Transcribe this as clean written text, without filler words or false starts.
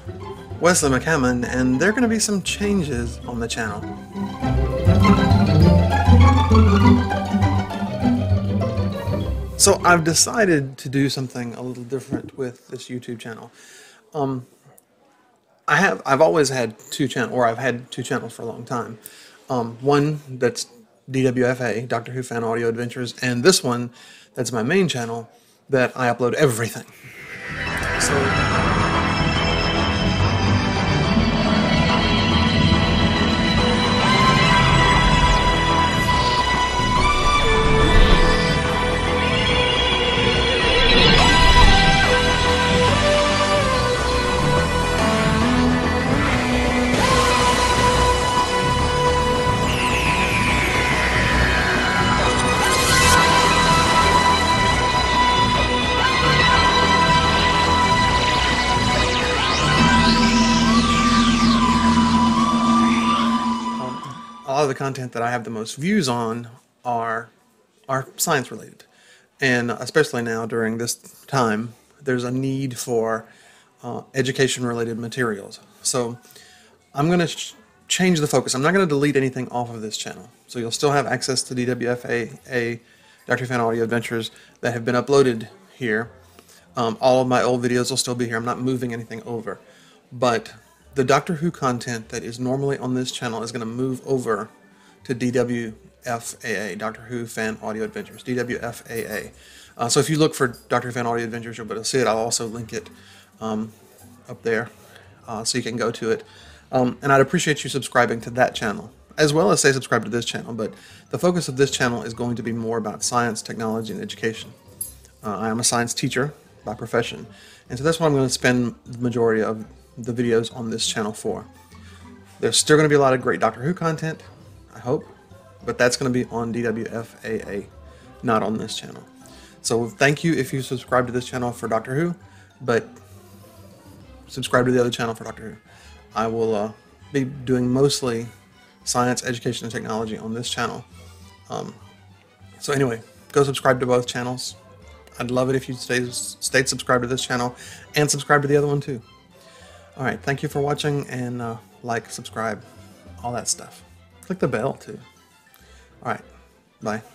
Wesley McCammon, and there are going to be some changes on the channel. So I've decided to do something a little different with this YouTube channel. I've always had two channels, or I've had two channels for a long time. One that's DWFA, Doctor Who Fan Audio Adventures, and this one that's my main channel that I upload everything. So a lot of the content that I have the most views on are science related, and especially now during this time, there's a need for education related materials. So I'm going to change the focus. I'm not going to delete anything off of this channel, so you'll still have access to DWFA, Dr. Who Fan Audio Adventures that have been uploaded here. All of my old videos will still be here. I'm not moving anything over, but the Doctor Who content that is normally on this channel is going to move over to DWFAA, Doctor Who Fan Audio Adventures, DWFAA. So if you look for Doctor Who Fan Audio Adventures, you'll be able to see it. I'll also link it up there so you can go to it. And I'd appreciate you subscribing to that channel, as well as say subscribe to this channel. But the focus of this channel is going to be more about science, technology, and education. I am a science teacher by profession, and so that's what I'm going to spend the majority of the videos on this channel for. There's still going to be a lot of great Doctor Who content, I hope, but that's going to be on DWFAA, not on this channel. So thank you if you subscribe to this channel for Doctor Who, but subscribe to the other channel for Doctor Who. I will be doing mostly science, education, and technology on this channel. So anyway, go subscribe to both channels. I'd love it if you stayed subscribed to this channel and subscribe to the other one too. Alright, thank you for watching, and like, subscribe, all that stuff. Click the bell too. Alright, bye.